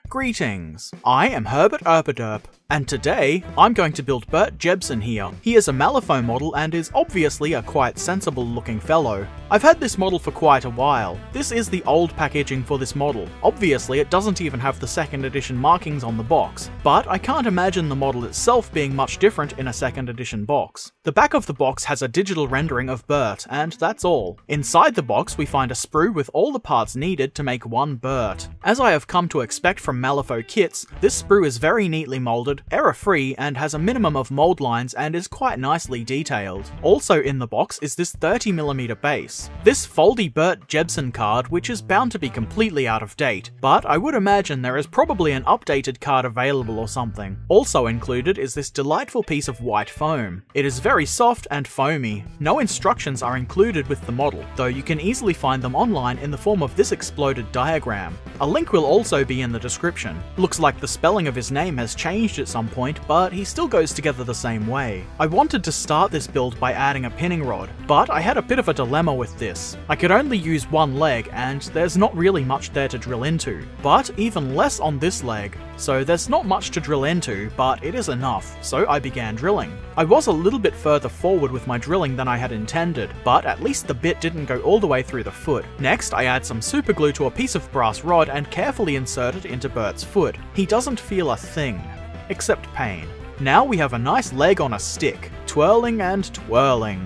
Greetings, I am Herbert Erpaderp, and today I'm going to build Bert Jebsen here. He is a Malifaux model and is obviously a quite sensible looking fellow. I've had this model for quite a while. This is the old packaging for this model. Obviously it doesn't even have the 2nd edition markings on the box, but I can't imagine the model itself being much different in a 2nd edition box. The back of the box has a digital rendering of Bert, and that's all. Inside the box we find a sprue with all the parts needed to make one Bert. As I have come to expect from Malifaux kits, this sprue is very neatly moulded, error-free, and has a minimum of mould lines and is quite nicely detailed. Also in the box is this 30mm base. This foldy Bert Jebsen card, which is bound to be completely out of date, but I would imagine there is probably an updated card available or something. Also included is this delightful piece of white foam. It is very soft and foamy. No instructions are included with the model, though you can easily find them online in the form of this exploded diagram. A link will also be in the description. Looks like the spelling of his name has changed at some point, but he still goes together the same way. I wanted to start this build by adding a pinning rod, but I had a bit of a dilemma with this. I could only use one leg, and there's not really much there to drill into, but even less on this leg. So there's not much to drill into, but it is enough, so I began drilling. I was a little bit further forward with my drilling than I had intended, but at least the bit didn't go all the way through the foot. Next, I add some super glue to a piece of brass rod and carefully insert it into Bert's foot. He doesn't feel a thing, except pain. Now we have a nice leg on a stick, twirling and twirling.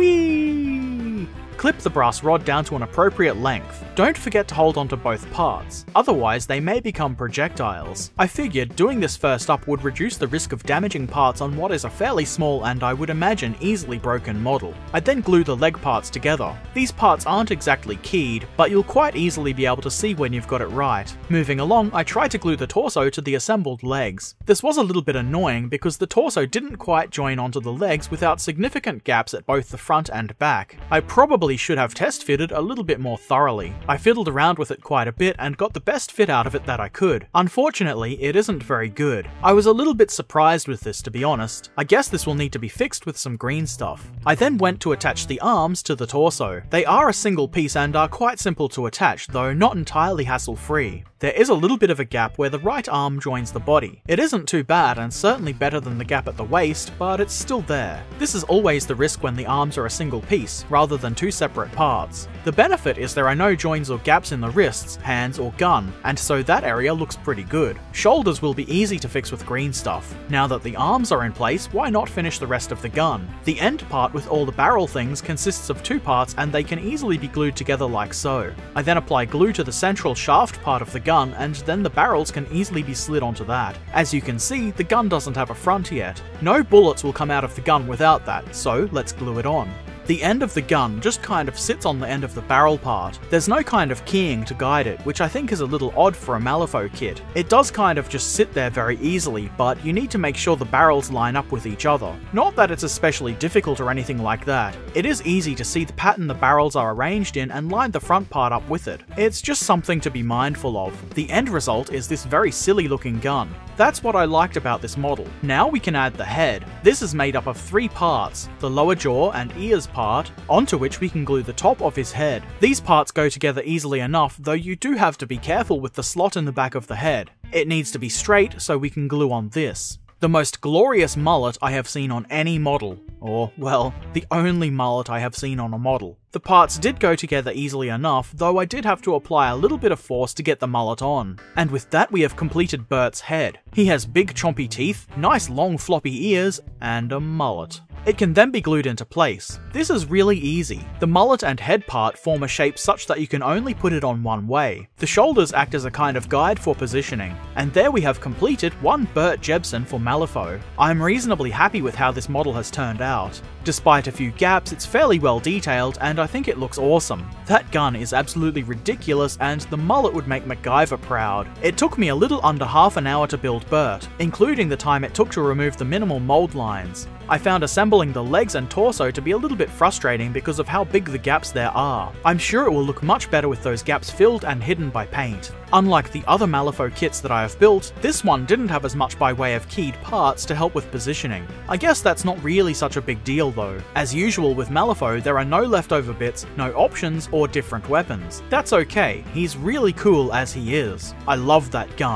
Whee! Clip the brass rod down to an appropriate length. Don't forget to hold onto both parts, otherwise they may become projectiles. I figured doing this first up would reduce the risk of damaging parts on what is a fairly small and I would imagine easily broken model. I then glue the leg parts together. These parts aren't exactly keyed, but you'll quite easily be able to see when you've got it right. Moving along, I tried to glue the torso to the assembled legs. This was a little bit annoying because the torso didn't quite join onto the legs without significant gaps at both the front and back. I probably should have test fitted a little bit more thoroughly. I fiddled around with it quite a bit and got the best fit out of it that I could. Unfortunately, it isn't very good. I was a little bit surprised with this, to be honest. I guess this will need to be fixed with some green stuff. I then went to attach the arms to the torso. They are a single piece and are quite simple to attach, though not entirely hassle-free. There is a little bit of a gap where the right arm joins the body. It isn't too bad and certainly better than the gap at the waist, but it's still there. This is always the risk when the arms are a single piece, rather than two separate parts. The benefit is there are no joins or gaps in the wrists, hands or gun, and so that area looks pretty good. Shoulders will be easy to fix with green stuff. Now that the arms are in place, why not finish the rest of the gun? The end part with all the barrel things consists of two parts and they can easily be glued together like so. I then apply glue to the central shaft part of the gun and then the barrels can easily be slid onto that. As you can see, the gun doesn't have a front yet. No bullets will come out of the gun without that, so let's glue it on. The end of the gun just kind of sits on the end of the barrel part. There's no kind of keying to guide it, which I think is a little odd for a Malifaux kit. It does kind of just sit there very easily, but you need to make sure the barrels line up with each other. Not that it's especially difficult or anything like that. It is easy to see the pattern the barrels are arranged in and line the front part up with it. It's just something to be mindful of. The end result is this very silly looking gun. That's what I liked about this model. Now we can add the head. This is made up of 3 parts, the lower jaw and ears part, onto which we can glue the top of his head. These parts go together easily enough, though you do have to be careful with the slot in the back of the head. It needs to be straight, so we can glue on this. The most glorious mullet I have seen on any model. Or, well, the only mullet I have seen on a model. The parts did go together easily enough, though I did have to apply a little bit of force to get the mullet on. And with that we have completed Bert's head. He has big chompy teeth, nice long floppy ears, and a mullet. It can then be glued into place. This is really easy. The mullet and head part form a shape such that you can only put it on one way. The shoulders act as a kind of guide for positioning. And there we have completed one Bert Jebsen for Malifaux. I'm reasonably happy with how this model has turned out. Despite a few gaps, it's fairly well detailed and I think it looks awesome. That gun is absolutely ridiculous and the mullet would make MacGyver proud. It took me a little under half an hour to build Bert, including the time it took to remove the minimal mold lines. I found assembling the legs and torso to be a little bit frustrating because of how big the gaps there are. I'm sure it will look much better with those gaps filled and hidden by paint. Unlike the other Malifaux kits that I have built, this one didn't have as much by way of keyed parts to help with positioning. I guess that's not really such a big deal though. As usual with Malifaux, there are no leftover bits, no options, or different weapons. That's okay, he's really cool as he is. I love that gun.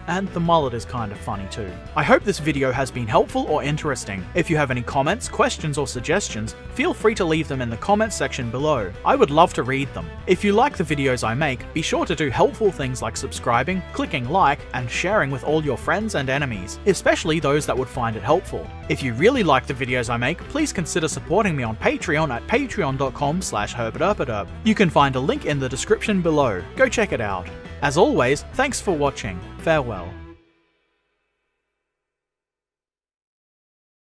and the mullet is kinda funny too. I hope this video has been helpful or interesting. If you have any comments, questions, or suggestions, feel free to leave them in the comments section below. I would love to read them. If you like the videos I make, be sure to do helpful things like subscribing, clicking like, and sharing with all your friends and enemies, especially those that would find it helpful. If you really like the videos I make, please consider supporting me on Patreon at patreon.com/herberturberderp. You can find a link in the description below. Go check it out. As always, thanks for watching. Farewell.